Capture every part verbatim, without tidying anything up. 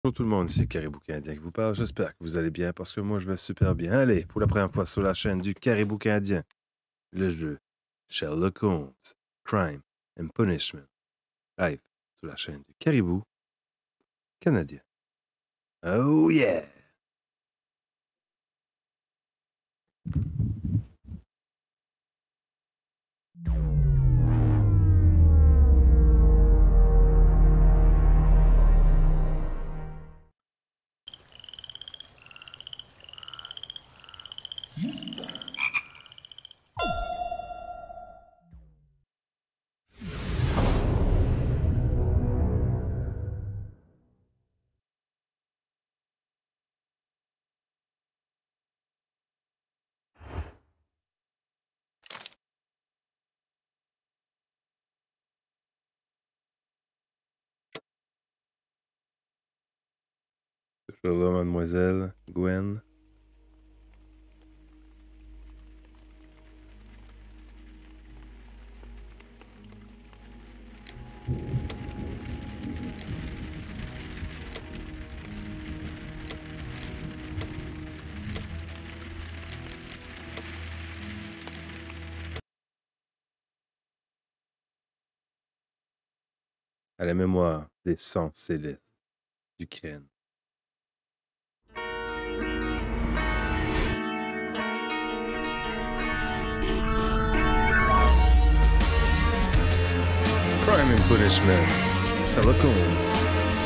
Bonjour tout le monde, ici Caribou Canadien qui vous parle. J'espère que vous allez bien parce que moi je vais super bien. Allez, pour la première fois sur la chaîne du Caribou Canadien, le jeu Sherlock Holmes, Crime and Punishment, live sur la chaîne du Caribou Canadien. Oh yeah! Toujours là, mademoiselle Gwen. À la mémoire des sangs célestes d'Ukraine. Crime and Punishment, Sherlock Holmes.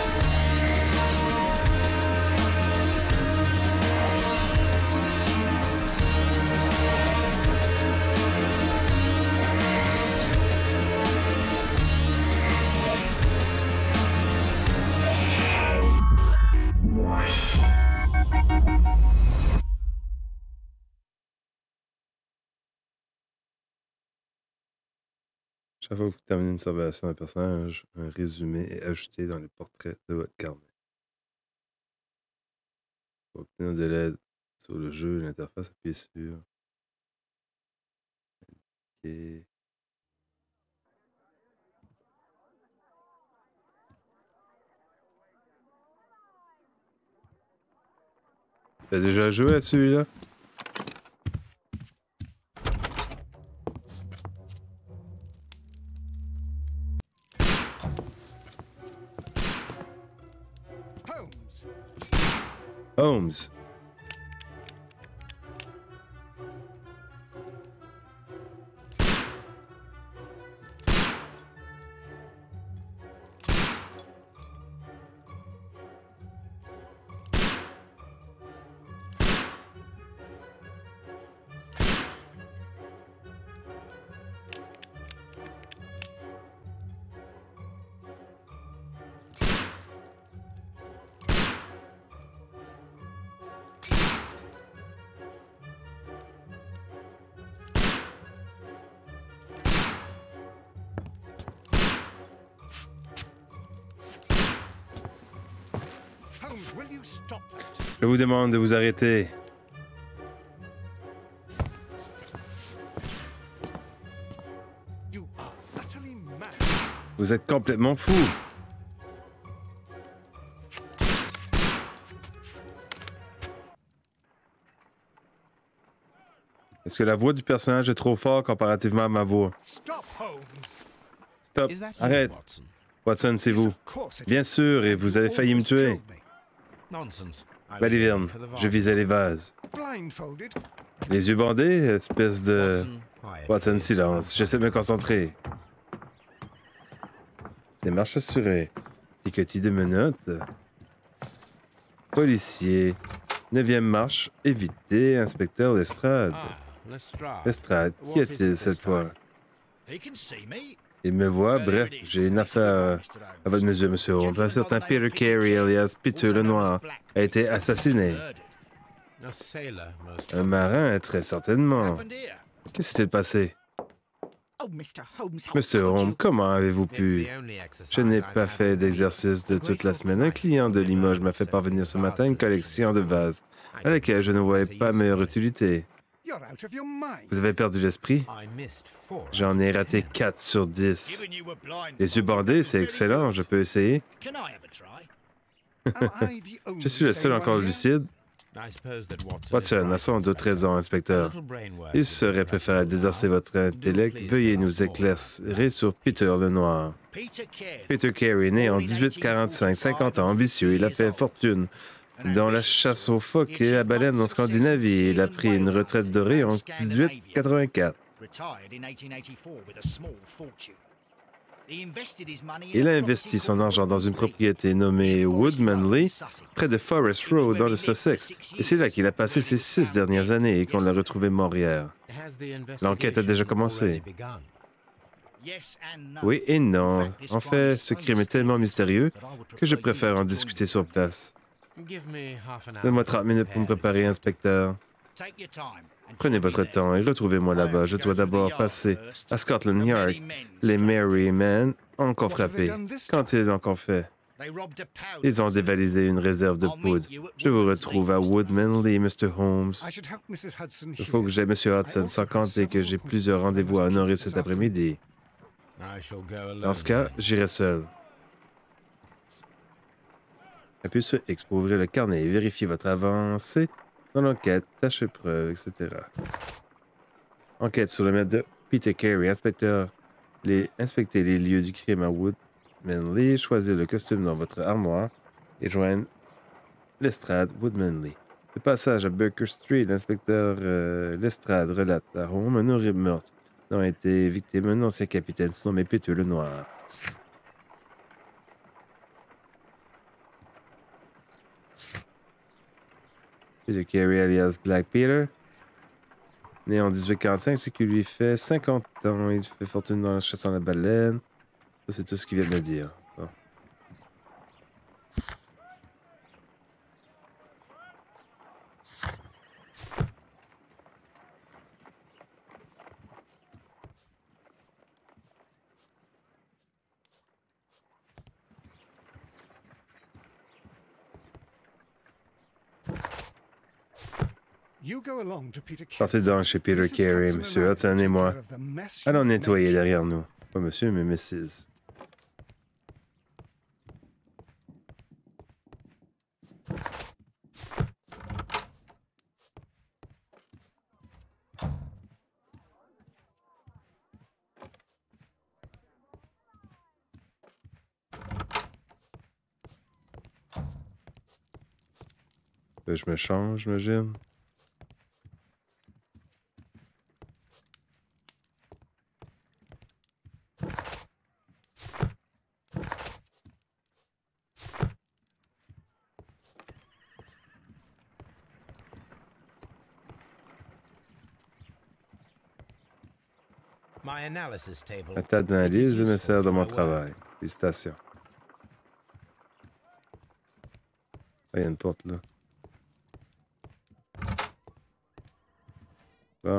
Chaque fois que vous terminez une observation d'un personnage, un résumé est ajouté dans le portrait de votre carnet. Pour obtenir de l'aide sur le jeu, l'interface, appuyez sur OK. T'as déjà joué à celui-là? Holmes. Je vous demande de vous arrêter. Vous êtes complètement fou. Est-ce que la voix du personnage est trop forte comparativement à ma voix? Stop. Arrête. Watson, c'est vous. Bien sûr, et vous avez failli me tuer. Baliverne, je visais les vases. Les yeux bandés, espèce de... Watson, silence, j'essaie de me concentrer. Démarche assurée. Picotis de menottes. Policier. Neuvième marche, évitez, inspecteur Lestrade. Lestrade, qui est-il cette fois? Il me voit, bref, j'ai une affaire à votre mesure, monsieur Holmes. Un certain Peter Carey, alias Peter le Noir, a été assassiné. Un marin, très certainement. Qu'est-ce qui s'est passé? Monsieur Holmes, comment avez-vous pu? Je n'ai pas fait d'exercice de toute la semaine. Un client de Limoges m'a fait parvenir ce matin une collection de vases à laquelle je ne voyais pas meilleure utilité. Vous avez perdu l'esprit? J'en ai raté quatre sur dix. Les yeux bandés, c'est excellent, je peux essayer. Je suis le seul encore lucide. Watson a sans doute raison, inspecteur. Il serait préférable d'exercer votre intellect. Veuillez nous éclairer sur Peter le Noir. Peter Carey, né en dix-huit quarante-cinq, cinquante ans, ambitieux, il a fait fortune dans la chasse aux phoques et la baleine en Scandinavie. Il a pris une retraite dorée en dix-huit quatre-vingt-quatre. Il a investi son argent dans une propriété nommée Woodmanley, près de Forest Row, dans le Sussex. Et c'est là qu'il a passé ses six dernières années et qu'on l'a retrouvé mort hier. L'enquête a déjà commencé. Oui et non. En fait, ce crime est tellement mystérieux que je préfère en discuter sur place. Donne-moi trente minutes pour me préparer, inspecteur. Prenez votre temps et retrouvez-moi là-bas. Je dois d'abord passer à Scotland Yard. Les Merrymen ont encore frappé. Qu'ont-ils encore fait? Ils ont dévalisé une réserve de poudre. Je vous retrouve à Woodmanley, monsieur Holmes. Il faut que j'aille monsieur Hudson, sans compter que j'ai plusieurs rendez-vous à honorer cet après-midi. Dans ce cas, j'irai seul. Appuyez sur X pour ouvrir le carnet et vérifier votre avancée dans l'enquête, tâche preuve, et cetera. Enquête sur le maître de Peter Carey, inspecteur. Les, inspectez les lieux du crime à Woodmanley, choisir le costume dans votre armoire et joindre Lestrade Woodmanley. Le passage à Baker Street, l'inspecteur euh, Lestrade relate à Rome un horrible meurtre dont a été victime un ancien capitaine surnommé Peter le Noir. Peter Carey alias Black Peter, né en dix-huit quarante-cinq, ce qui lui fait cinquante ans. Il fait fortune dans la chasse à la baleine. Ça, c'est tout ce qu'il vient de me dire. Bon. Partez donc chez Peter Carey, monsieur Hudson et moi. Allons nettoyer derrière nous. Pas monsieur, mais missus Je me change, j'imagine. La table d'analyse me sert dans mon travail. Félicitations. Ah, il y a une porte là. Bon.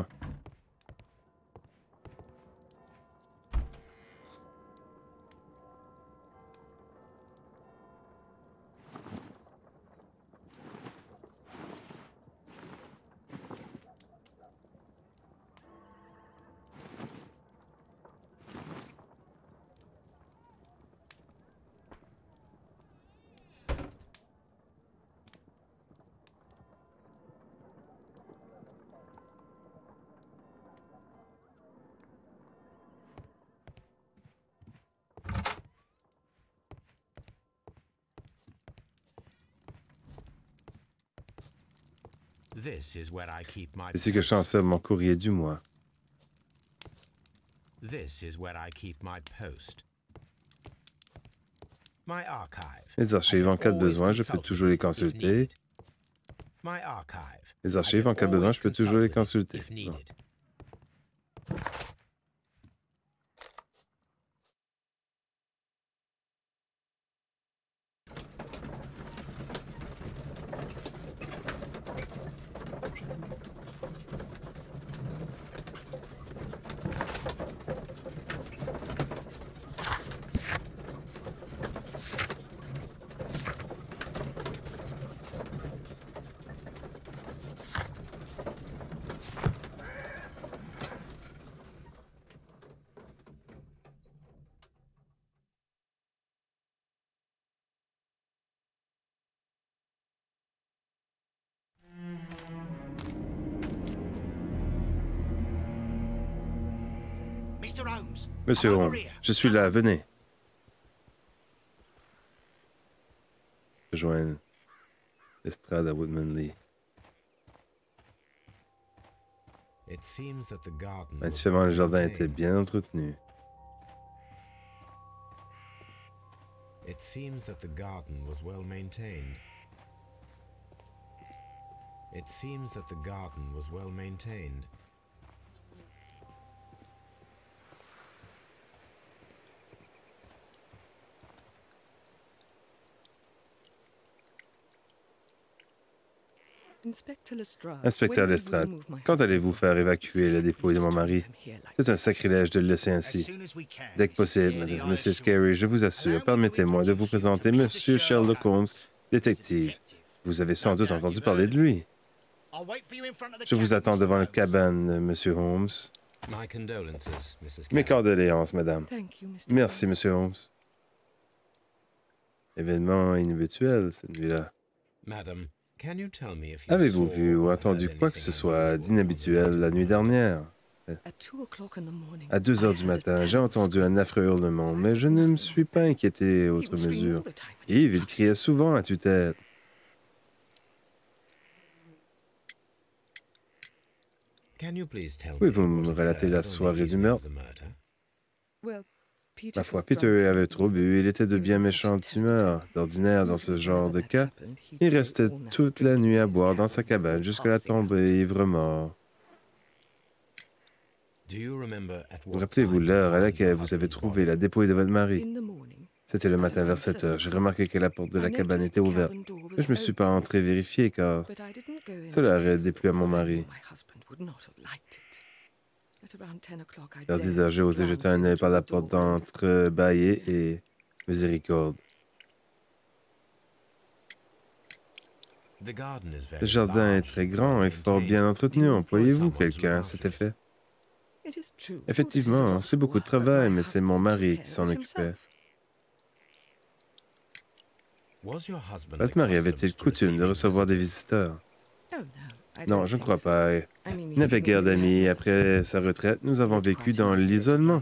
C'est ici que je chancelle mon courrier du mois. Les archives, en cas de besoin, je peux toujours les consulter. Les archives, en cas de besoin, je peux toujours les consulter. Bon. Monsieur Holmes, je suis là, venez. Rejoindre l'estrade à Woodman Lee. Manifestement, le jardin était bien entretenu. It seems that the garden was well maintained. It seems that the garden was well maintained. Inspecteur Lestrade, quand allez-vous faire évacuer la dépouille de mon mari? C'est un sacrilège de le laisser ainsi. Dès que possible, Monsieur Scarry, je vous assure, permettez-moi de vous présenter Monsieur Sherlock Holmes, détective. Vous avez sans doute entendu parler de lui. Je vous attends devant la cabane, Monsieur Holmes. Mes condoléances, madame. Merci, Monsieur Holmes. Événement inhabituel, cette nuit-là. Avez-vous vu ou entendu quoi que ce soit d'inhabituel la nuit dernière? À deux heures du matin, j'ai entendu un affreux hurlement, mais je ne me suis pas inquiété outre mesure. Yves, il criait souvent à tue-tête. Pouvez-vous me relater la soirée du meurtre? Ma foi, Peter avait trop bu, il était de bien méchante humeur. D'ordinaire, dans ce genre de cas, il restait toute la nuit à boire dans sa cabane jusqu'à la tomber ivre-mort. Vous rappelez-vous l'heure à laquelle vous avez trouvé la dépouille de votre mari? C'était le matin vers sept heures. J'ai remarqué que la porte de la cabane était ouverte. Mais je ne me suis pas entré vérifier car cela aurait déplu à mon mari. Vers dix heures, j'ai osé jeter un œil par la porte d'entrebâillée et miséricorde. Le jardin est très grand et fort bien entretenu. Employez-vous quelqu'un à cet effet? Effectivement, c'est beaucoup de travail, mais c'est mon mari qui s'en occupait. Votre mari avait-il coutume de recevoir des visiteurs? Non, je ne crois pas. Il n'avait guère d'amis. Après sa retraite, nous avons vécu dans l'isolement.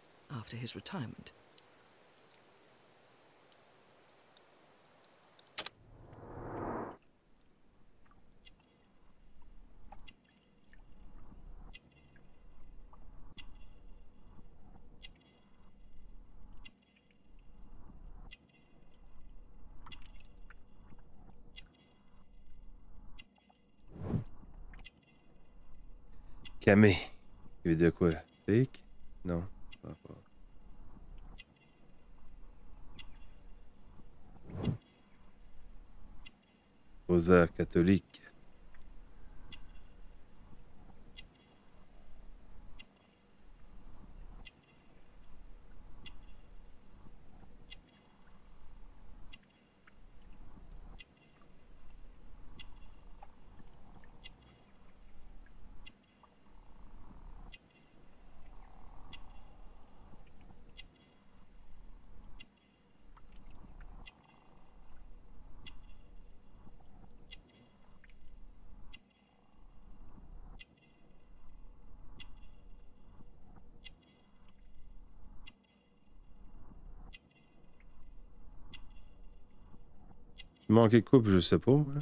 Camé. Il veut dire quoi? Fake? Non. Pas pas. Rosaire catholique. Manquer de coupe, je sais pas. Hein?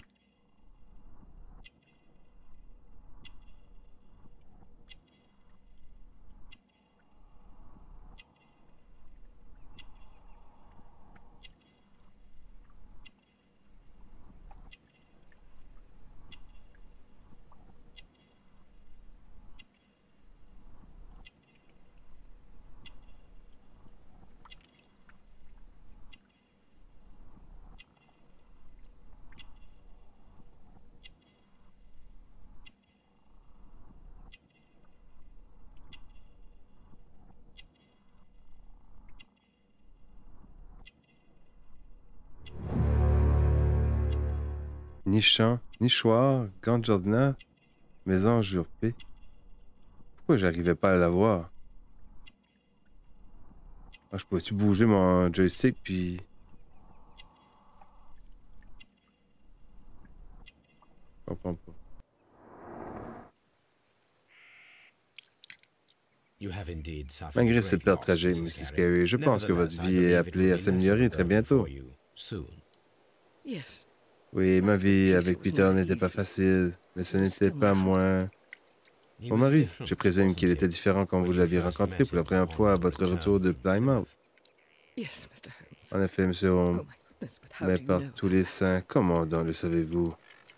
Nichant, nichoir, gant de jardinage, maison usurpée. Pourquoi j'arrivais pas à la voir? Ah, je pouvais-tu bouger mon joystick puis... Je comprends pas. You have indeed suffered a Malgré great cette perte loss, tragique, Missus Missus Carey. Carey, je pense que votre Nevertheless, I vie est believe it appelée will à be less of s'améliorer a très burden bientôt. for you soon. Yes. Oui, ma Life with vie Peter avec was Peter never n'était pas easy. facile, mais ce He was n'était still my pas husband. moins He mon was mari. different, Je présume qu'il wasn't était he, différent quand when vous you l'aviez first rencontré met pour la him première fois à on your votre return retour de from Plymouth. Yes, Mister Holmes. En effet, Monsieur Oh Holmes, my goodness, but how mais do you par know? tous les saints, comment donc le savez-vous?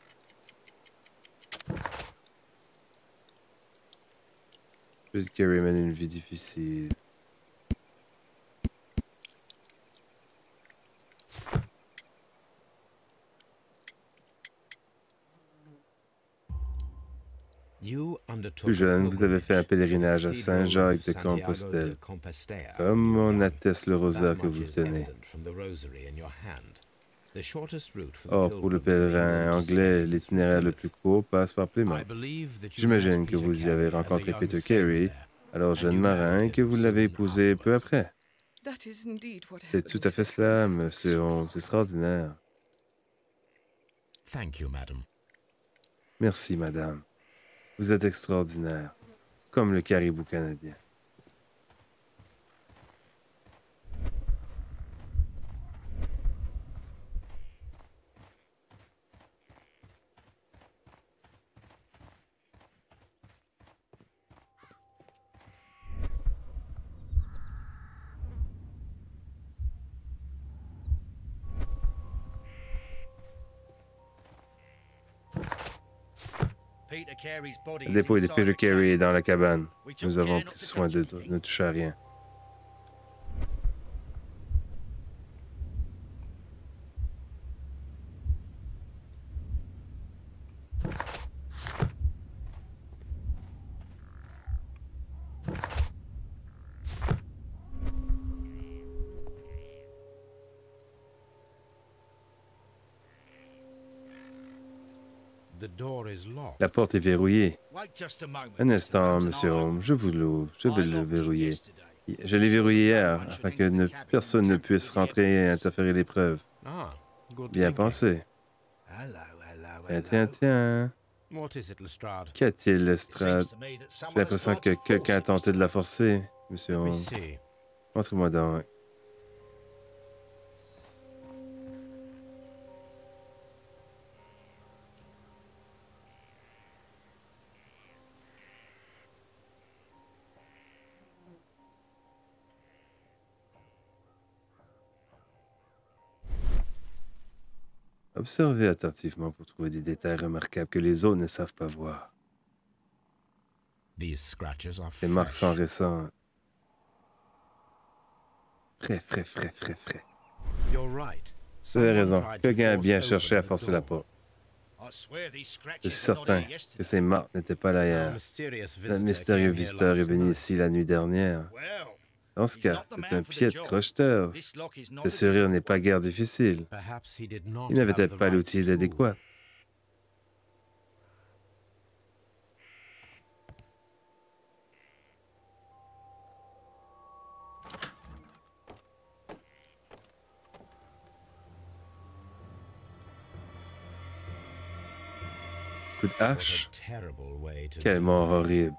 Miss Carey mène une vie difficile. You undertook Plus a jeune, vous avez fait un pilgrimage to the pèlerinage à Cathedral Saint-Jacques of de Santiago Compostelle, de Compostela comme when you were on young. atteste le rosaire That que much vous is tenez. evident from the rosary in your hand. The shortest route for the Or, pour le pilgrim from pèlerin England to anglais, Spain is from l'itinéraire le plus Plymouth. court passe par I Plymouth. believe that you met J'imagine que Peter vous y avez Carey as a rencontré young Peter sailor Carey, there, alors and jeune you marin, married et que him vous l'avez soon épousé peu afterwards. après. That is indeed what C'est happened, tout à fait Mister cela, Holmes. Monsieur Holmes. C'est extraordinaire. Thank you, madam. Merci, madame. Vous êtes extraordinaire, comme le caribou canadien. Le dépôt de Peter Carey est dans la cabane. Nous avons pris soin de ne toucher à rien. The door is locked. La porte est verrouillée. Un instant, Monsieur Holmes, je vous l'ouvre. Je vais le verrouiller. Je l'ai verrouillé hier, afin que ne- personne ne puisse rentrer et interférer les preuves. Ah, good Bien thinking. pensé. Tiens, tiens, tiens. What is it, Lestrade? Qu'y a-t-il, Lestrade? J'ai l'impression que quelqu'un a tenté de la forcer, Monsieur Let me Holmes. see. Montrez-moi donc. Observez attentivement pour trouver des détails remarquables que les autres ne savent pas voir. These scratches are Les marques sont fresh. récentes. Frais, frais, frais, frais, frais. You're right. Vous avez Someone raison. tried to Quelqu'un a force bien open cherché à the forcer la door. porte. Je suis certain que ces marques n'étaient pas là Our hier. mysterious Le visitor mystérieux came here visiteur est last venu night. ici la nuit dernière. Dans ce cas, c'est un pied de crocheteur. Ce serrure n'est pas guère difficile. Perhaps he did not Il n'avait have peut-être the pas right l'outil tool. adéquat. Coup de What a hache. terrible way to Quelle do mort it. horrible.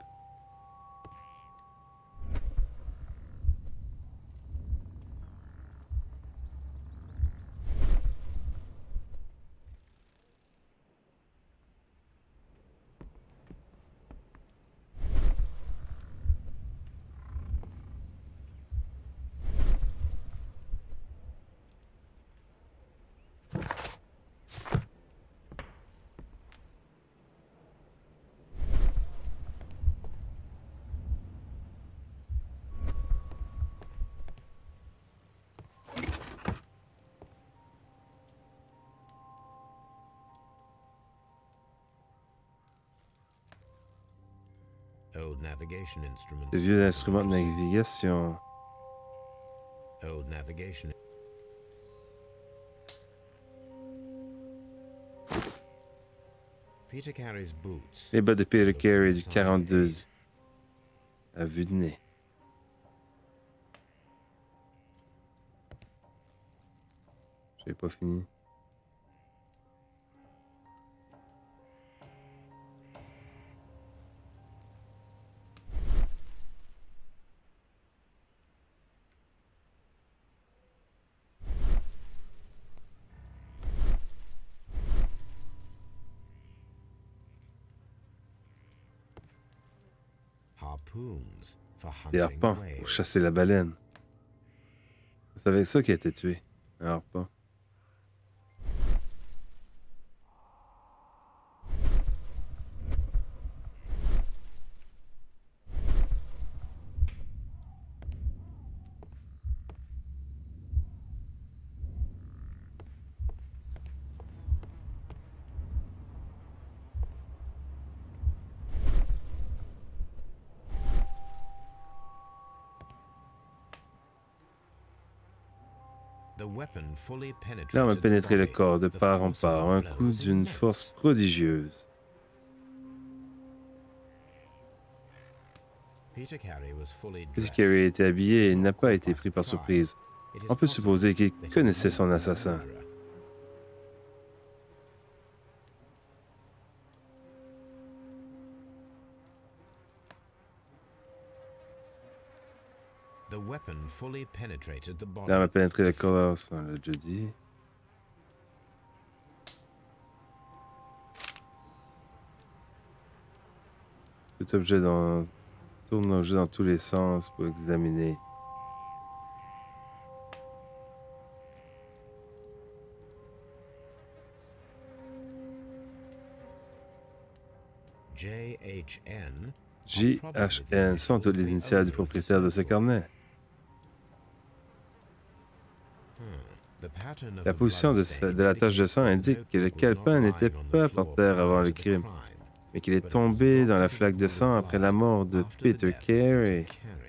Old navigation instruments. De vieux instruments de navigation. Old navigation. Peter Carey's boots. Les bas de Peter looked Carey du size quarante-deux eight. à vue de nez. J'ai pas fini. harpoons for Des hunting harpons pour whales. chasser la baleine. C'est avec ça qu'il a été tué. Un harpon. The weapon fully penetrated L'arme a the pénétré le body. corps de The part en force of part, the un blow coup was d'une immense. force prodigieuse. Peter Carey was fully Peter dressed. Carey était habillé et He was n'a not pas caught été by pris par surprise. surprise. It is On peut possible supposer qu'il that he connaissait knew son the assassin. murderer. The weapon fully penetrated the body. L'arme a pénétré le The corps, ça on l'a déjà dit. Tout objet dans... tourne l'objet dans tous les sens pour examiner. J H N J H N sont toutes les initiales du propriétaire de ce carnet. La position de, ce- de la tache de sang indique que le calepin n'était pas par terre avant le crime, mais qu'il est tombé dans la flaque de sang après la mort de Peter Carey.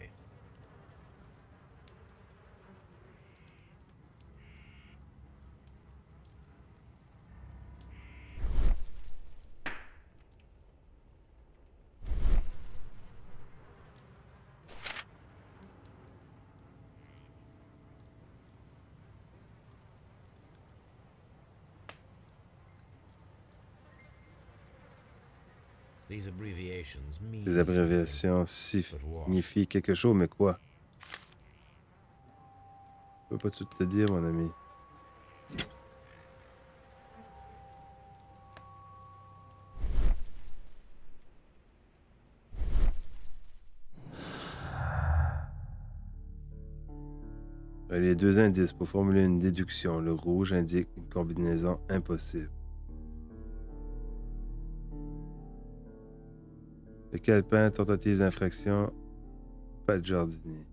These abbreviations mean Ces abréviations something, but what? signifient quelque chose, mais quoi? Je peux pas tout te dire, mon ami. Les deux indices pour formuler une déduction. Le rouge indique une combinaison impossible. Le calepin, tentative d'infraction, pas de jardinier.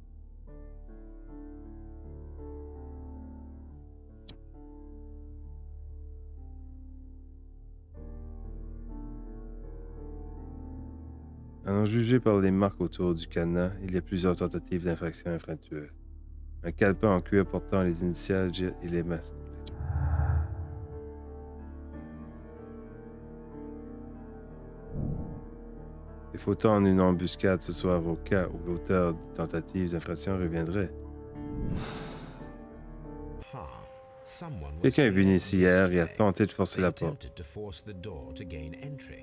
En jugé par les marques autour du cadenas, il y a plusieurs tentatives d'infraction infructueuses. Un calepin en cuir portant les initiales J et les masques. Il faut tendre une embuscade ce soir au cas où l'auteur des tentatives d'infraction reviendrait. Huh. Someone was Quelqu'un est venu here ici hier et a yesterday. tenté de forcer They la porte. attempted to force the door to gain entry.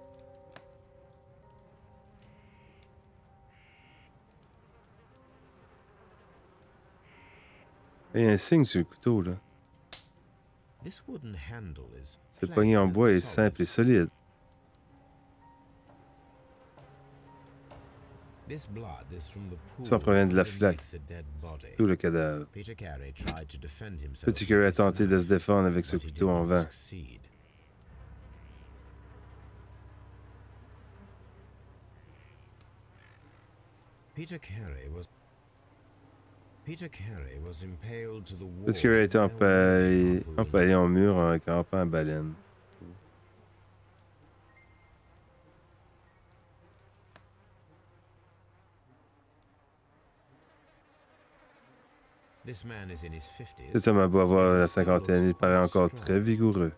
Il y a un signe sur le couteau, là. This wooden handle is Ce plain poignet en and bois est solid. simple et solide. This blood is from the pool Ça provient de la underneath flaque. the dead body. Tout le cadavre. Peter Carey tried to defend himself Petit with Carey a this tenté de knife, se défendre avec ce but he did couteau en not vain. succeed. Peter Carey was Peter Carey was impaled to the wall. Petit Carey a été by a empalé, wooden harpoon. empalé en mur avec un harpon à baleine. This man is in his fifties. Cet homme a beau avoir la He still cinquantaine, il looks paraît quite encore strong. très vigoureux.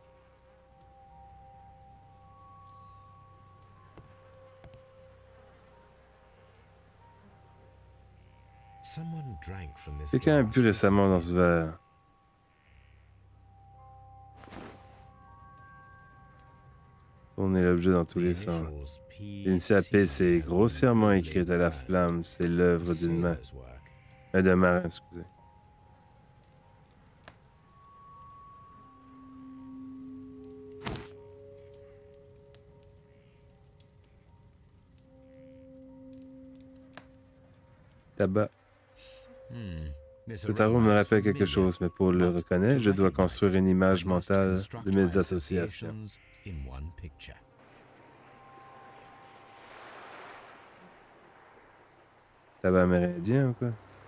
Someone drank from this Quelqu'un a glass bu récemment dans ce recently. verre. Tournez l'objet dans tous The les sens. initials P L'initiale P, C c'est have grossièrement been écrite à la laid flamme. C'est l'œuvre d'une main. Sailor's work. Euh, d'un marin, excusez. tabac. Hmm. This Cet aroma arôme me is rappelle quelque familiar, chose, mais pour le but reconnaître, to je dois recognize construire it, une image I must mentale construct de my mes associations. associations in one picture. Tabac amérindien ou quoi?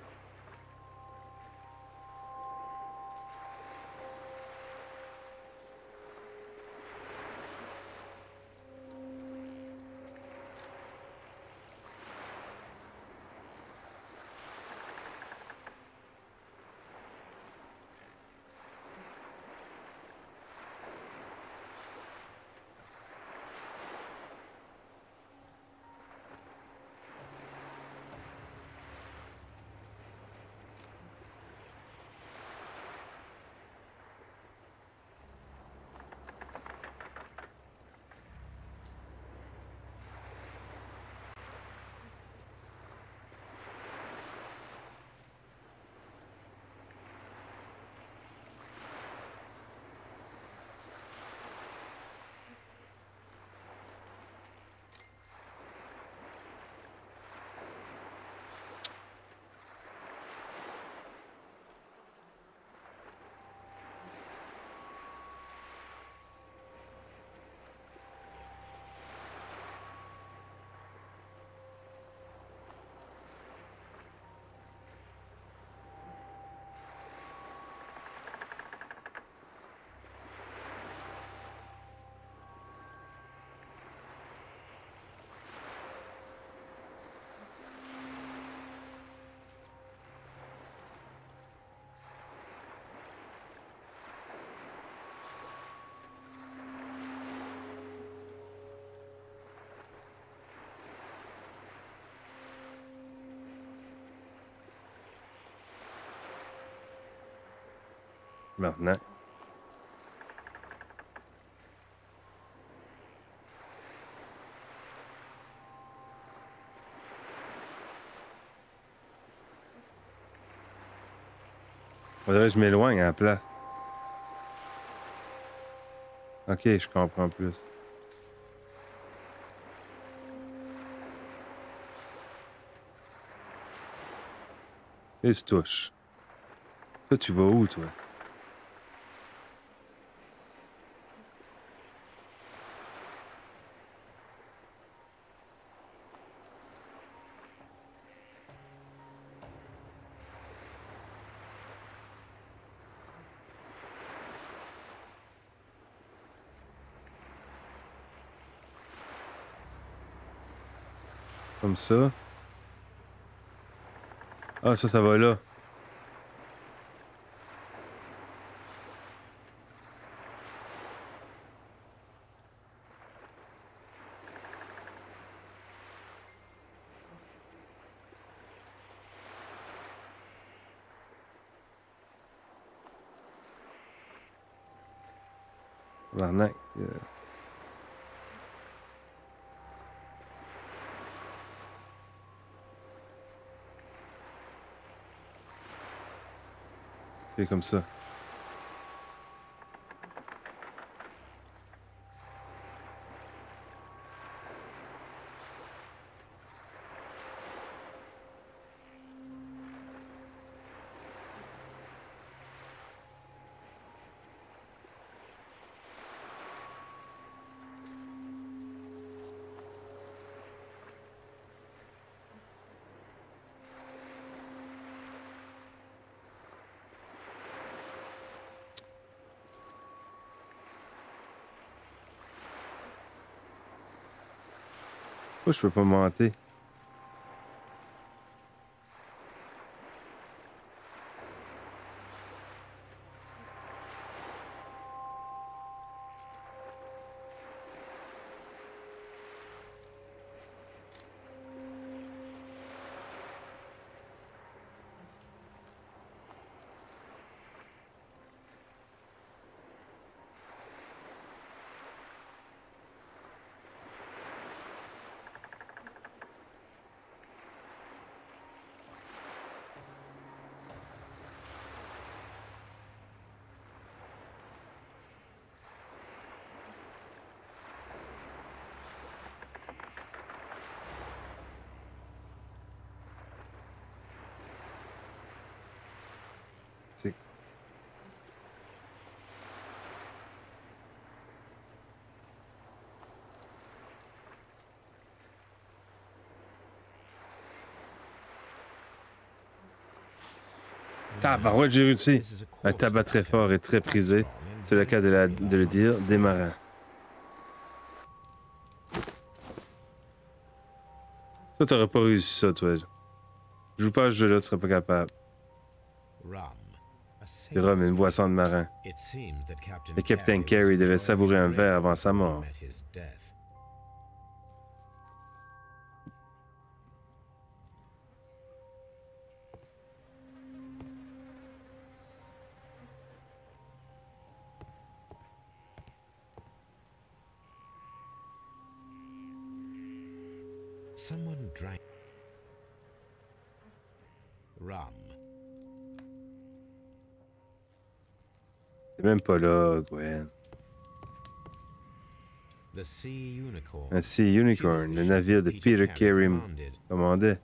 Maintenant. On dirait que je m'éloigne à la place. Ok, je comprends plus. Et se touche. Toi, tu vas où, toi? Comme ça. Ah, ça, ça va là. Tabarnak. euh. C'est comme ça. Pourquoi je peux pas monter? Tabarouette, j'ai réussi. This is a Un coarse tabac très tobacco, fort et très quite prisé, strong and c'est le very cas de, la- flammable. de le dire, des marins. Ça, t'aurais pas réussi ça, toi. Joue pas à ce jeu-là, tu serais pas capable. Rum, a Du rhum, une sailor's boisson de marin. It seemed that Captain Le capitaine Carey was Carey devait enjoying savourer un a verre drink avant sa before he mort. met his death. Someone drank rum. C'est même pas là, Gwen. The Sea Unicorn. Un Sea She was Unicorn, the le ship navire de that Peter Carey Carey commanded. commandait.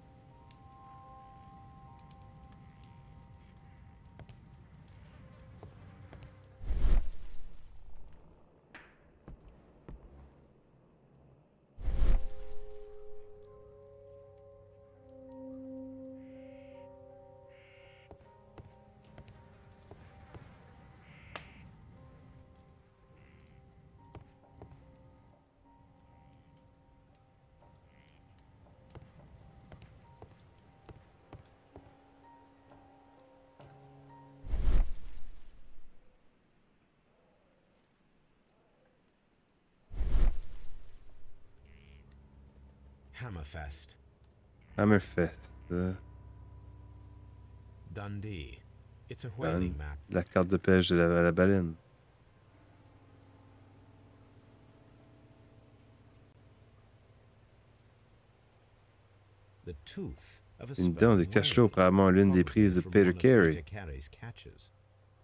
Hammerfest. Hammerfest. euh, Dundee. It's a dans whaling map. la carte de pêche de la, à la baleine. The tooth of a Une dent de sperm cachelot, whale, probablement l'une des probably prises de from Peter one of Carey. Peter Carey's catches.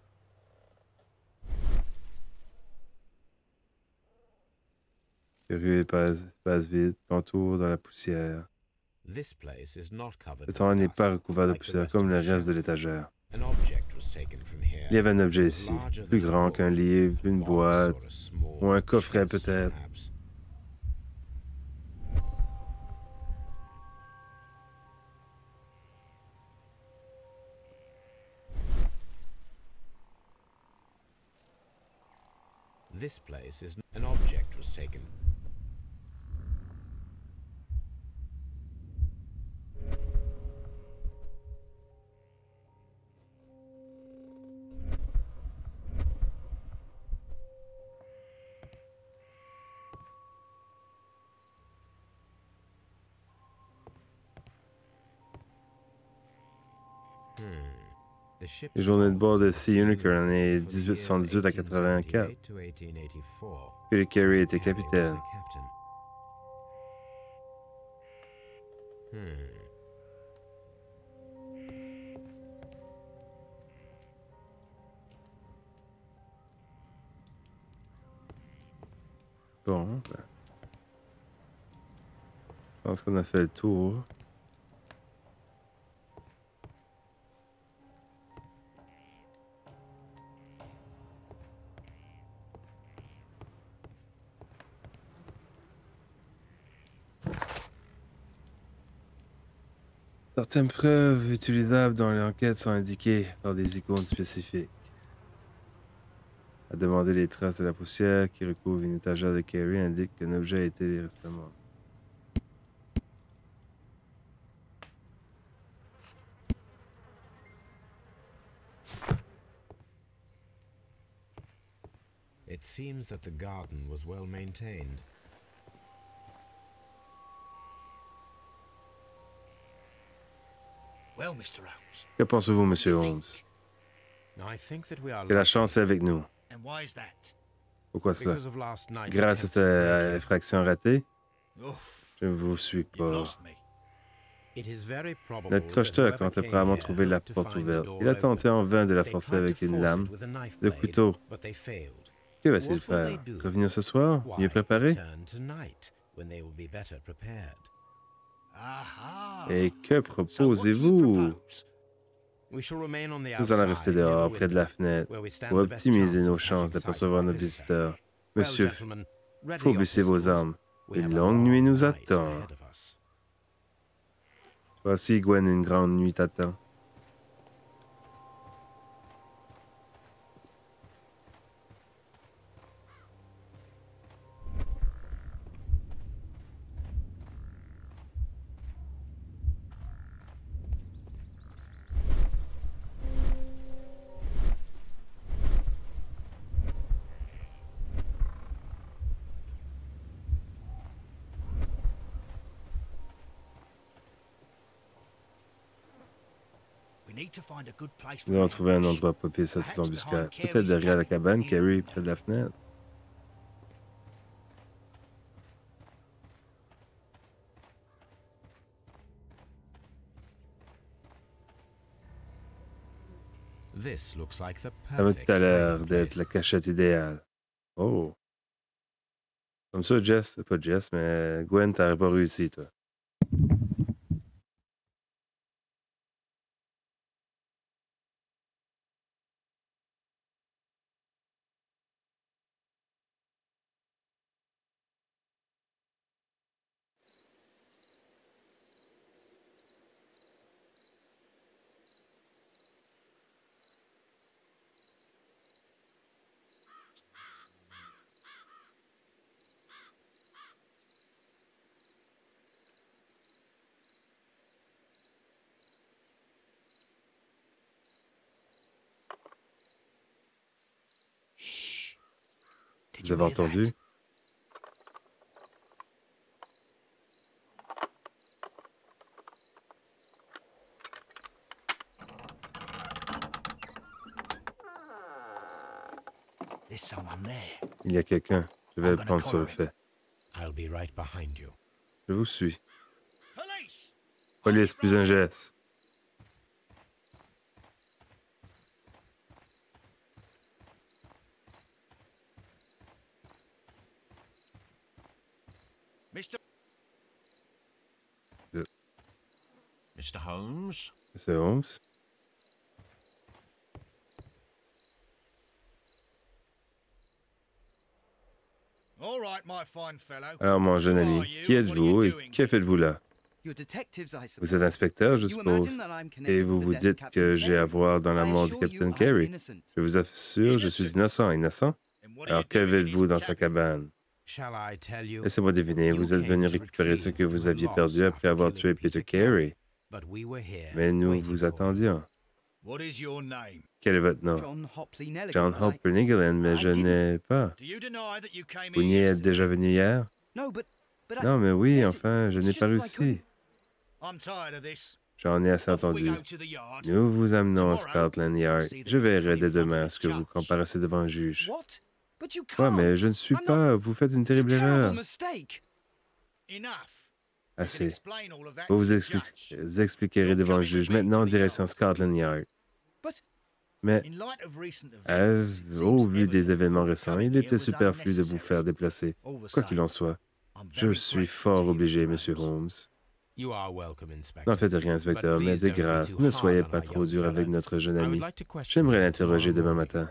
Les rues passe, passe vite, contour dans la poussière. This place is not covered Le with temps n'est dust, pas recouvert de like the poussière rest comme of le the reste de shelf. l'étagère. An object was taken from here. Il y avait un objet It was ici, larger plus than a grand boat, qu'un livre, une box boîte, or a small ou un coffret chest, peut-être. perhaps. This place is an object was taken. Hmm. The ship's Les journées de bord de hull Sea was Unicorn en used est for the dix-huit years soixante-dix-huit à quatre-vingt-quatre. eighteen seventy-eight to eighteen eighty-four. Peter Carey Carey était was capitaine. the captain. Hmm. Bon, ben, je pense qu'on a fait le tour. Certaines preuves utilisables dans l'enquête sont indiquées par des icônes spécifiques. À demander les traces de la poussière qui recouvre une étagère de Carey indique qu'un objet a été récemment. It seems that the garden was well maintained. Well, Mister Holmes, Que pensez-vous, Monsieur Holmes? I think that we are Que la lucky chance est avec nous. and why is that? Pourquoi cela? because of last night's Grâce à attempt cette to euh, break in. effraction ratée? Oof, Je ne vous suis you've pas. lost me. It is very probable Notre that crocheteur a whoever tenté came probablement here trouver la hoped to porte find the ouverte. door Il a open. tenté en vain de la They forcer tried to avec une force lame. it with a knife de blade, couteau. but they failed. Que va-t-il What will faire? they do? Revenir ce soir? Why, Mieux préparé? return tonight, when they will be better prepared. Aha. Et que So what do you proposez-vous? propose? We shall remain on the Nous allons outside, rester near the dehors, près de la window, fenêtre, where we stand pour the best optimiser chance nos of chances catching sight d'apercevoir of our nos visitor. visiteurs. Well, Monsieur, gentlemen, ready faut your baisser vos pistols. armes. We Une have a longue long nuit nous night attend. ahead of us. Toi aussi, Gwen, une grande nuit t'attend. need to find a good place for Nous allons an trouver un ambush. endroit propice à cette Perhaps embuscade. behind Peut-être Carey's derrière la cabane, cabin, Carrie, in près de la fenêtre. This looks like the Ça m'a perfect tout à l'heure hiding d'être place. la cachette idéale. Oh. Comme ça, Jess, pas Jess, mais Gwen, t'aurais pas réussi, toi. Shh. Did Vous you avez hear that? entendu? There's someone there. Il y a quelqu'un. Je vais le prendre sur le fait. I'll be right behind you. Je vous suis. Police! Police, plus un geste. Mister Le- Mister Holmes? Monsieur Holmes. All right, my fine fellow. Alors, mon jeune Who ami, are you qui and what are êtes-vous you et doing que here? faites-vous là? You're detectives, I suppose. Vous êtes inspecteur, je You suppose. imagine that I'm Et connected vous with the vous death of dites Captain que j'ai à Carey? voir dans la I mort du assure you, capitaine I'm Carey. innocent. Je vous assure, je suis innocent, innocent. And what are Alors, you que doing in faites-vous his dans sa cabin? cabane? Shall I tell you? Laissez-moi deviner, vous êtes venu récupérer ce que vous aviez perdu après avoir tué Peter Carey. But we were here Mais nous waiting vous for you. attendions. What is your name? Quel est votre nom? John Hopley Nelligan. John I- Hopper Nigglein, mais I je didn't- n'ai pas. Do you deny that you came Vous here n'y êtes yesterday? déjà venu hier? No, but, but I- Non, mais oui, yes, enfin, je it's n'ai just pas that I réussi. couldn't- I'm tired of this. J'en ai assez Off we entendu. go to the yard. Nous vous amenons au Tomorrow, Scotland Yard. we'll see Je the verrai people dès in front demain of à the ce que vous judge. comparaissez devant un juge. What? But you Quoi, can't. mais je ne suis I'm not- pas. Vous faites une It's a terrible terrible erreur. mistake. Enough. You can Assez. explain all of that Vous to vous the expli- judge. vous expliquerez devant le juge. Maintenant, direction Scotland Yard. But Mais, In light of recent à- events, it seems au vu des evident événements your récents, coming il here était was superflu de vous unnecessary. faire déplacer. All the Quoi qu'il same, en soit, I'm je very suis grateful fort to you, obligé, Mister Monsieur Holmes. Holmes. You are welcome, Inspector. N'en faites rien, inspecteur, But mais please de don't be grâce, too ne hard soyez on pas our trop young dur avec fella. notre jeune I would ami. like to question J'aimerais him l'interroger tomorrow demain morning. matin.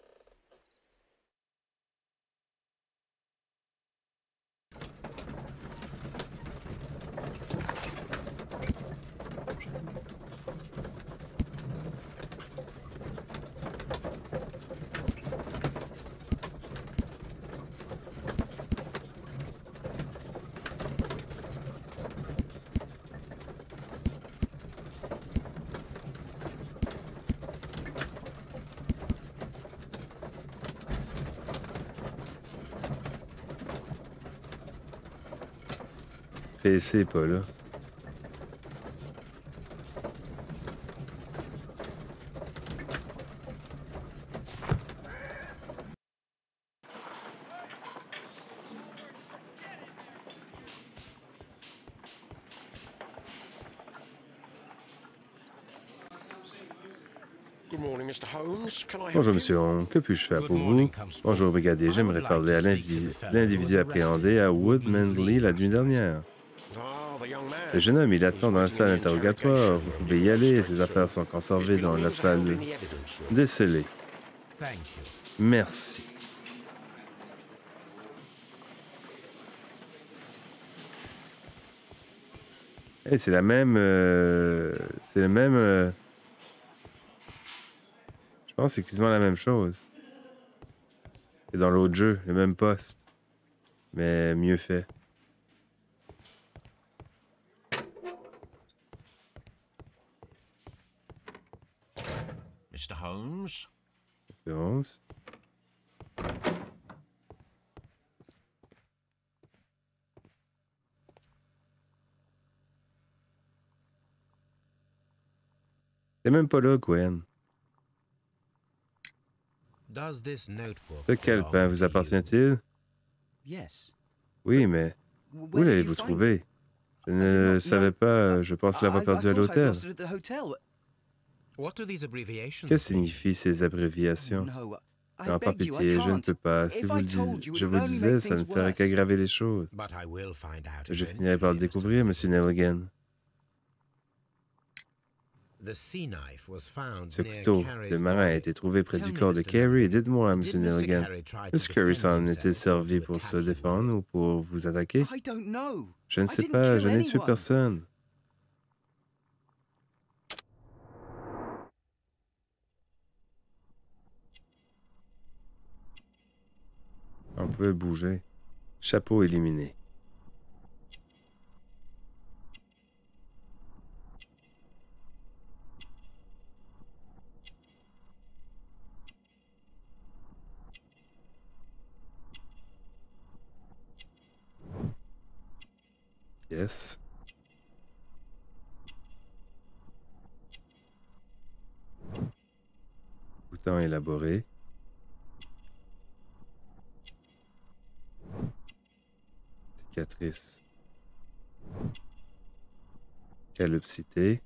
P C est pas là. Good morning, Mister Holmes. Can I help Bonjour, you? Monsieur Holmes. Que puis-je faire Good pour vous? morning, Constable. Bonjour, brigadier. I J'aimerais would like parler to à speak l'indi- to the fellow l'individu who was appréhendé à arrested at Woodman's Woodman's Lee la Lee nuit last night. dernière. Ah, the young man. Le jeune homme, il He's attend dans la waiting salle in the d'interrogatoire. interrogation Vous room. pouvez y aller. Ses Straightforward. affaires sont He's conservées been dans la held salle in the evidence room. décellée. Thank you. Merci. Hey, c'est la même... euh, C'est le même... euh, Je pense que c'est quasiment la même chose. C'est dans l'autre jeu, le même poste. Mais mieux fait. Mister Holmes? onze. T'es même pas là, Gwen. Does this notebook Ce calepin belong vous to you? appartient-il? Yes. Oui, mais W- où Where did l'avez-vous you find it? trouvé? Je I did ne not savais know. pas, je pense I, l'avoir I- I perdu à thought I'd l'hôtel. lost it at the hotel. What do these abbreviations Que mean? signifient ces abréviations? No, I Non, par beg you, I pitié, je ne can't. peux pas. Si If vous I le told dis- you, it je would vous le only disais, make ça ne things ferait worse. qu'aggraver les choses. But I will find out Je finirai par le eventually, découvrir, Mister Monsieur Nelligan. The sea knife was found Ce near couteau Carrie's de marin a body. été trouvé près Tell du me, corps de Mister Carrie. Nelligan, Dites-moi, did Monsieur Mister Nelligan, Carey try to Monsieur Curry defend s'en est-il himself or servi to pour se attack you with défendre it? ou pour vous attaquer? I don't know. Je ne I sais didn't pas, kill je n'ai tué anyone. personne. On peut bouger. Chapeau éliminé. Pièce. Bouton élaboré. Cicatrice. Calopsité.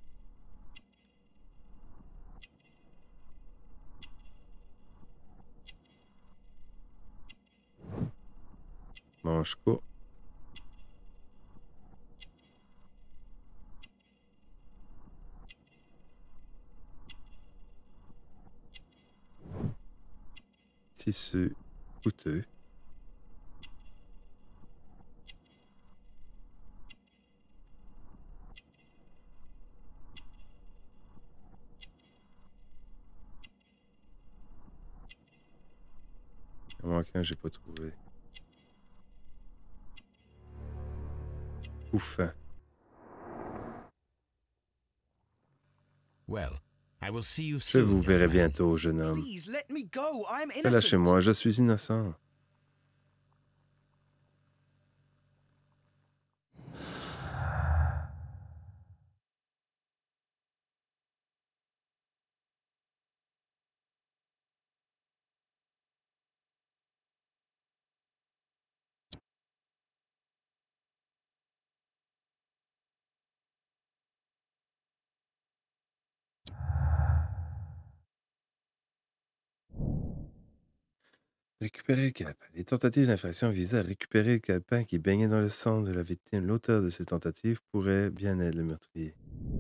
Manche court. Tissu coûteux. Il manque un, j'ai pas trouvé. Couffin. Well, I will see you Je soon, vous young verrai man. bientôt, jeune homme. Please let me go. I am innocent. Lâchez-moi, je suis innocent. Récupérer le calepin. Les tentatives d'infraction visaient à récupérer le calepin qui baignait dans le sang de la victime. L'auteur de ces tentatives pourrait bien être le meurtrier.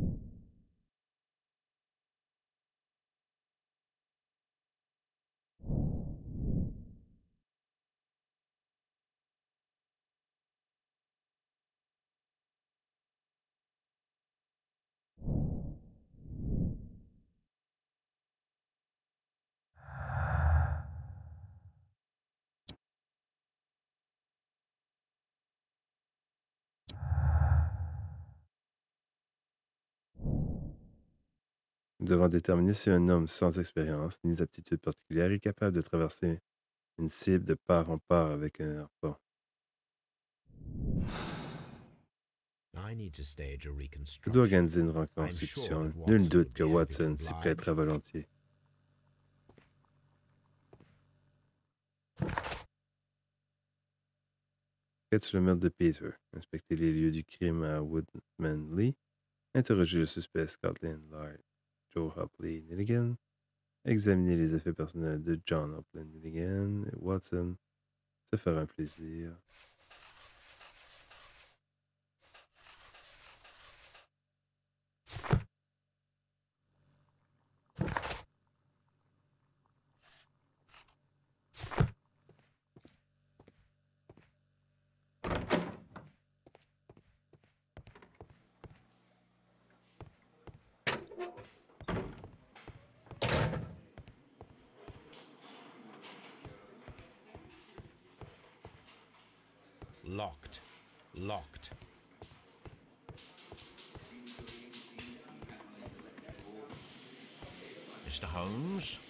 Nous devons déterminer si un homme sans expérience ni d'aptitude particulière est capable de traverser une cible de part en part avec un harpon. I need to stage a Je dois reconstruction. organiser une I'm sure reconstruction. that Nul Watson doute would que be happy to Watson s'y oblige. prêtera volontiers. Enquête sur le meurtre de Peter. Inspecter les lieux du crime à Woodman Lee. Interroger le suspect Scotland Lard, Joe Hopley Milligan. Examiner les effets personnels de John Hopley Milligan et Watson. Se faire un plaisir. Locked. Locked. Mister Holmes?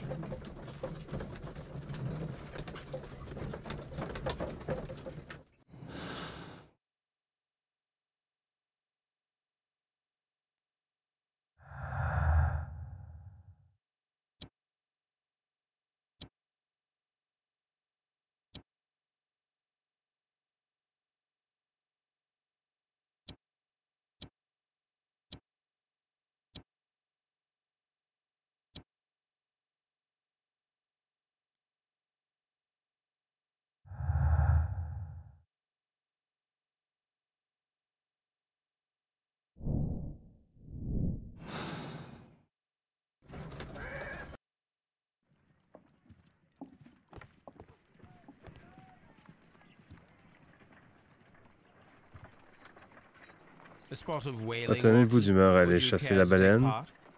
Watson, êtes-vous d'humeur à aller chasser la baleine?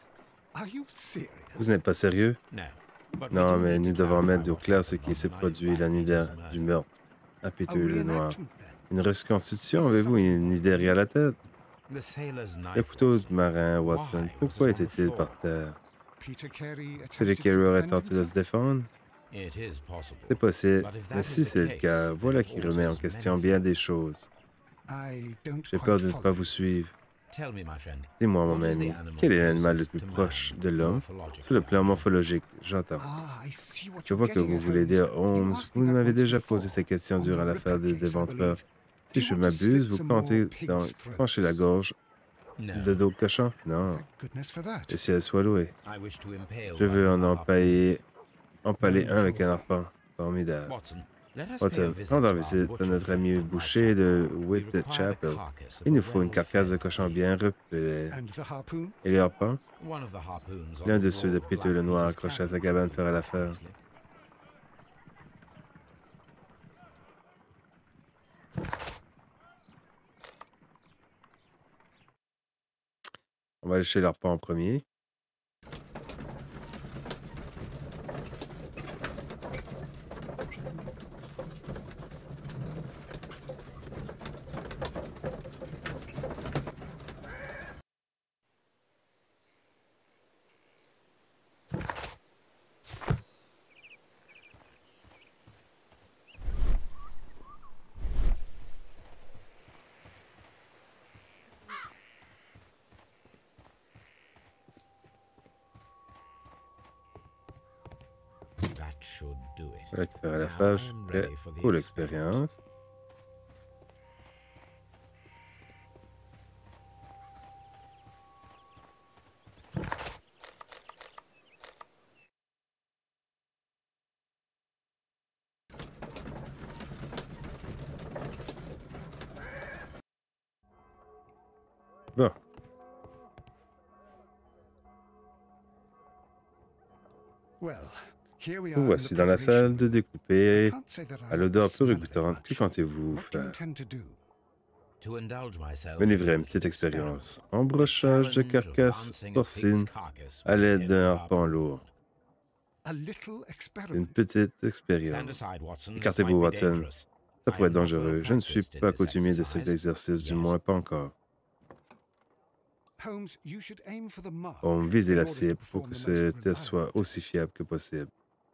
Vous n'êtes pas sérieux? Non, mais nous devons mettre au clair ce qui s'est produit la nuit du meurtre à Péteux-le-Noir. Une reconstitution, avez-vous une idée derrière la tête? Le couteau de marin, Watson, pourquoi était-il par terre? Peter Carey aurait tenté de se défendre? C'est possible, mais si c'est le cas, voilà qui remet en question bien des choses. J'ai peur de ne pas vous suivre. Dis-moi, mon ami, quel est l'animal le plus proche de l'homme sur le plan morphologique? J'entends. Je vois que vous voulez dire, Holmes, vous m'avez déjà posé ces questions durant l'affaire des déventreurs. Si je m'abuse, vous comptez donc trancher la gorge de d'autres cochons? Non. Et si elle soit louée? Je veux en empailler, empaler un avec un arpent. Formidable. Watson, rendons visite à notre ami boucher de Whitechapel. Il nous faut une carcasse de cochon bien repelée. Et les harpons? L'un de ceux de Péteux-le-Noir accroché à sa cabane fera l'affaire. On va aller chez l'harpon en premier. Voilà qui fera l'affaire, je suis prêt pour l'expérience. Bon. Nous voici dans la salle de découper. À l'odeur peu régoutante, que comptez-vous faire? Me livrer une petite expérience. Embrochage de carcasse porcine à l'aide d'un harpon lourd. Une petite expérience. Écartez-vous, Watson. Ça pourrait être dangereux. Je ne suis pas accoutumé de cet exercice, du moins pas encore. On vise la cible pour que ce test soit aussi fiable que possible.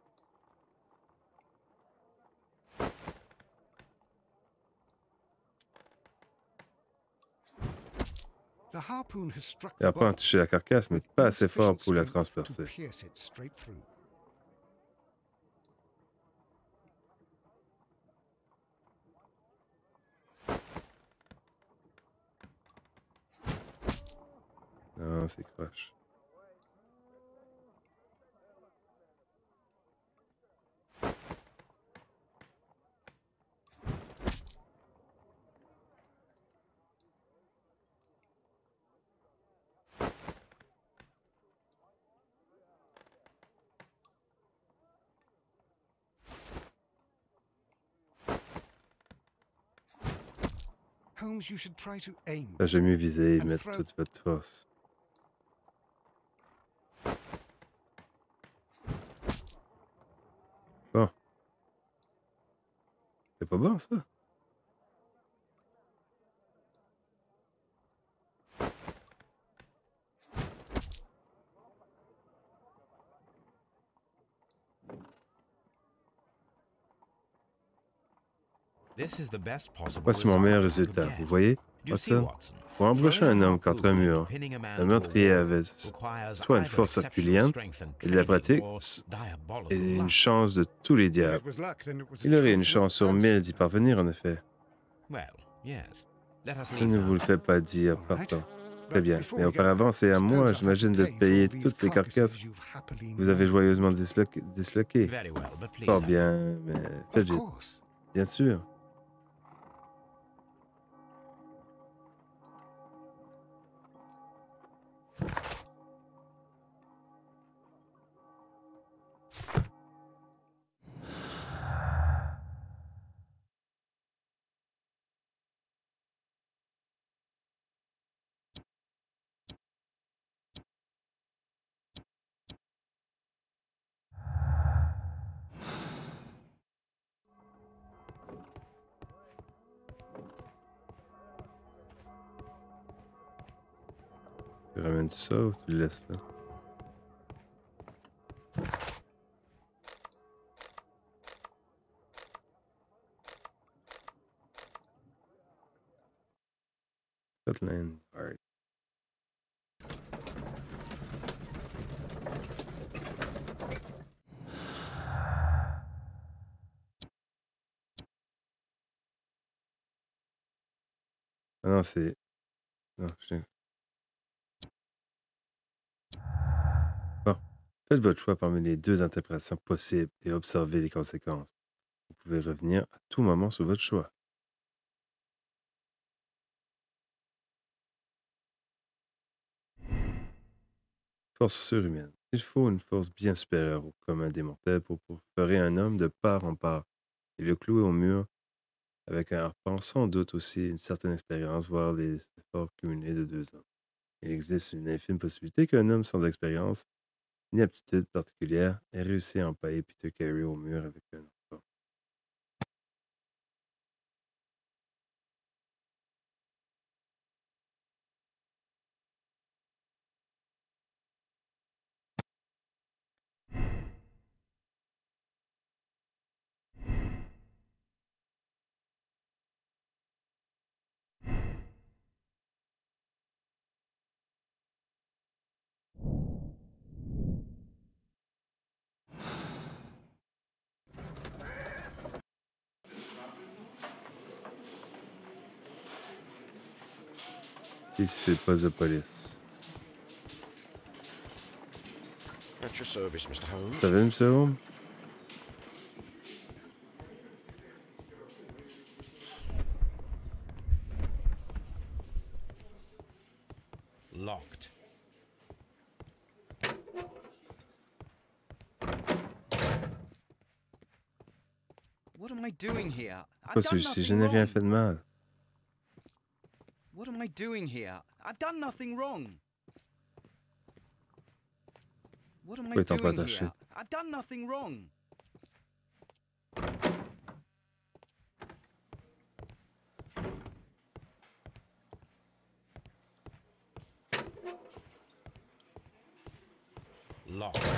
L'harpon a touché la carcasse, mais pas assez fort pour la transpercer. Non, c'est croche. Là, j'ai mieux visé et mettre toute votre force. Bon. C'est pas bon, ça? This is the best possible Voici mon meilleur result I could résultat. get. Vous voyez, Do you see, Watson? Watson? Pour embrocher Throwing un a homme contre un harpoon mur, and pinning a man le to a meurtrier wall avait requires soit une either force exceptional herculéenne strength and et de la training pratique or s- diabolical et une luck. chance de tous les diables. Il aurait une chance sur mille d'y parvenir, en effet. Well, yes. Let us Je leave ne now. vous le fais pas dire, partons. Très bien. Mais auparavant, c'est à moi, j'imagine, de payer toutes ces carcasses que vous avez joyeusement disloquées. disloquées. Very well, but please Fort hurry. bien, mais faites vite. Bien sûr. Tu ramènes ça ou tu le laisses là? Scotland Yard. Ah non, c'est... Non, je... Bon, faites votre choix parmi les deux interprétations possibles et observez les conséquences. Vous pouvez revenir à tout moment sur votre choix. Force surhumaine. Il faut une force bien supérieure au commun des mortels pour pourférer un homme de part en part et le clouer au mur avec un harpon, sans doute aussi une certaine expérience, voire les efforts cumulés de deux ans. Il existe une infime possibilité qu'un homme sans expérience ni aptitude particulière ait réussi à empailler Peter Carey au mur avec un harpon. Et c'est pas de police. At your service, Mister Holmes. Vous savez, monsieur Holmes? Locked. What am I doing here? I've Pas done celui-ci, je nothing n'ai rien wrong. fait de mal. What am I doing here? I've done nothing wrong. What am I Pourquoi est-on pas doing attaché? here? I've done nothing wrong. Locked.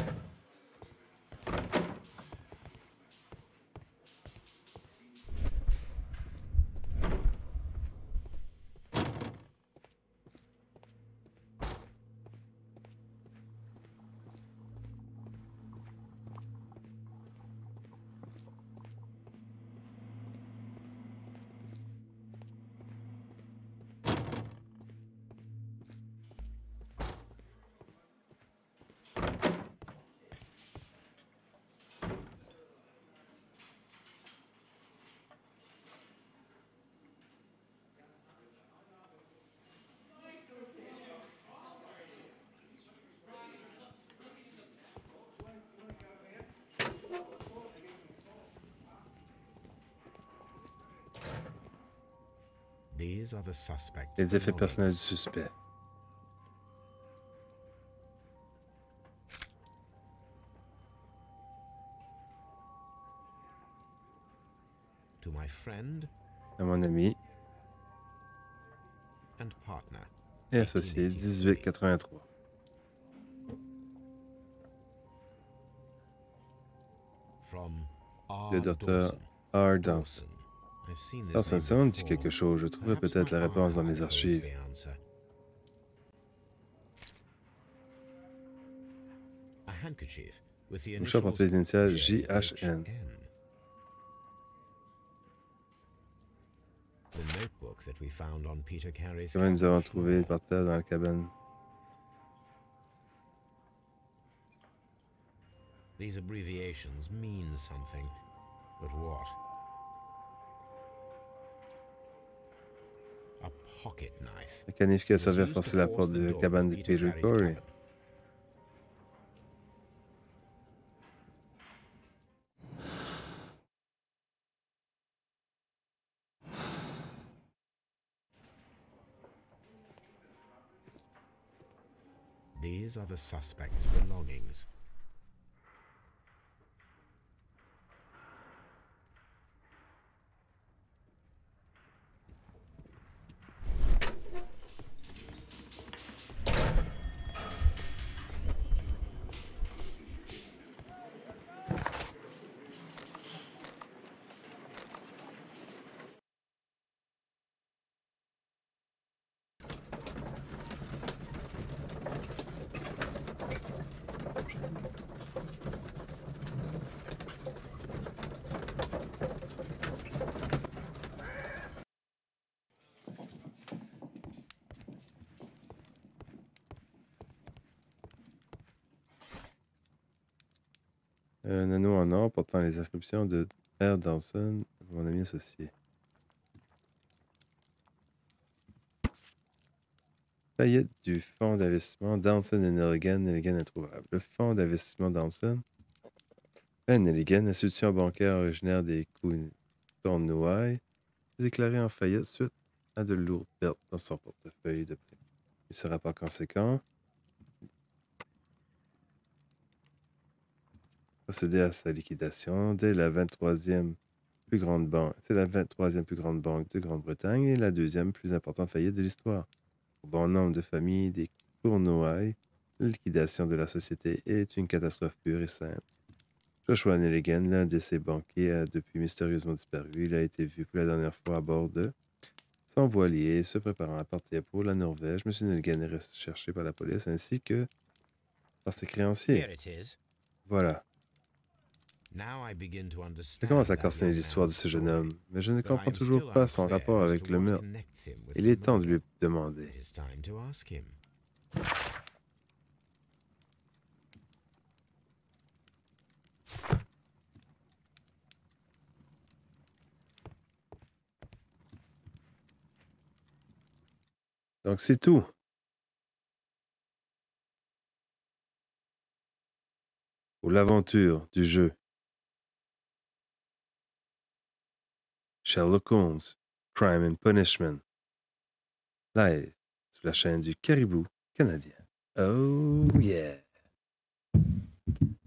These are the suspects. Les effets below personnels du us. suspect. To my friend À mon ami and partner. et associé dix-huit quatre-vingt-trois. From R. Le docteur Dawson. R. Dawson. Dawson. I've seen this Carson name Sound dit before. quelque chose. Je trouverai Perhaps peut-être my la réponse dans archive mes holds archives. the answer. A handkerchief with the Mouchoir initials porté les initiales J J H N. The notebook that we found on Peter Carey's Comment nous cabin avons trouvé floor. par terre dans la cabane. These abbreviations mean something, but what? A pocket knife. Le canif qui a was servi à used forcer to la force porte the de la door cabane of de Peter Peter Carey's Corey. cabin. These are the suspect's belongings. Un anneau en or portant les inscriptions de R. Dawson, mon ami associé. Faillite du fonds d'investissement Downson et Nelligan, Nelligan introuvable. Le fonds d'investissement Downson et Nelligan, institution bancaire originaire des Cornouailles, est déclaré en faillite suite à de lourdes pertes dans son portefeuille de prêt. Il sera par conséquent procédé à sa liquidation dès la vingt-troisième plus grande banque. C'est la vingt-troisième plus grande banque de Grande-Bretagne et la deuxième plus importante faillite de l'histoire. Pour bon nombre de familles des Cornouailles, la liquidation de la société est une catastrophe pure et simple. Joshua Nelligan, l'un de ses banquiers, a depuis mystérieusement disparu. Il a été vu pour la dernière fois à bord de son voilier, se préparant à partir pour la Norvège. M. Nelligan est recherché par la police ainsi que par ses créanciers. Here it is. Voilà. Now I begin to Je understand commence à that casser young l'histoire de man's ce jeune story, homme, mais je ne but I comprends am toujours still pas son unclear rapport as avec to le what meurtre. connects him with Il the est temps de murder. lui demander. It is time to ask him. Donc c'est tout. Pour l'aventure du jeu. Sherlock Holmes, Crime and Punishment. Live sur la chaîne du Caribou canadien. Oh yeah!